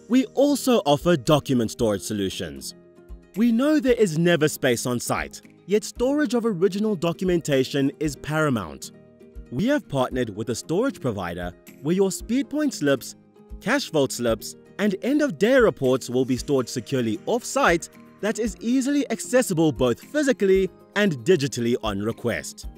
We also offer document storage solutions. We know there is never space on site, yet storage of original documentation is paramount. We have partnered with a storage provider where your SpeedPoint slips, cash vault slips, and end-of-day reports will be stored securely off-site that is easily accessible both physically and digitally on request.